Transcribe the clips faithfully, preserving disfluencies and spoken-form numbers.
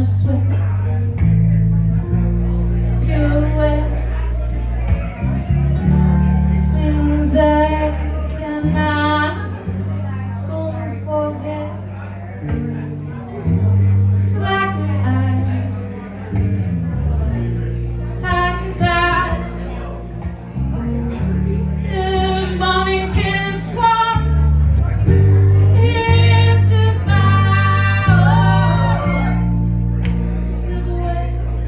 sweat, pure wet, things I cannot soon forget. Slack eyes, tight thighs, this morning kiss walk. Here's goodbye. Oh, slip away,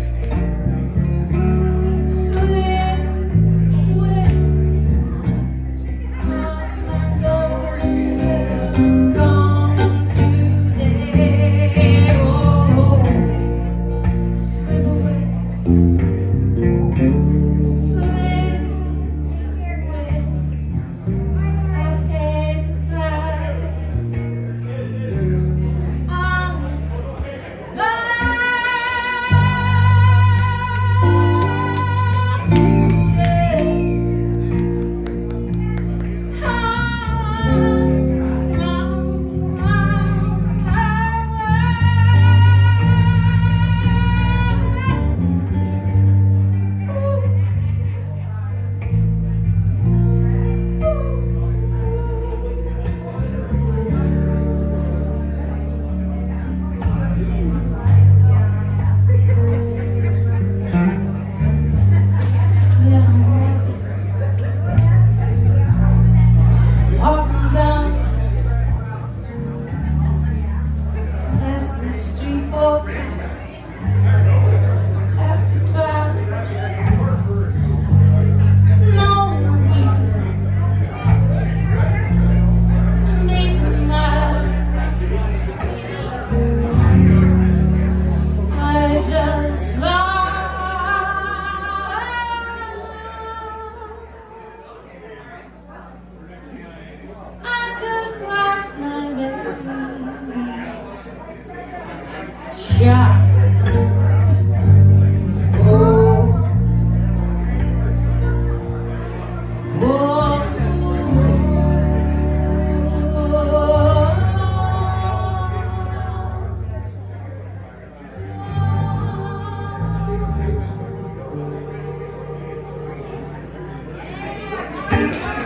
slip away. My doorstep gone today. Oh, slip away, slip away. I can't drive. I'm lost today. Walking down past the street boat, past the crowd, lonely, making mad. I just lost, I just lost my baby. Shot. Oh. Oh. Oh.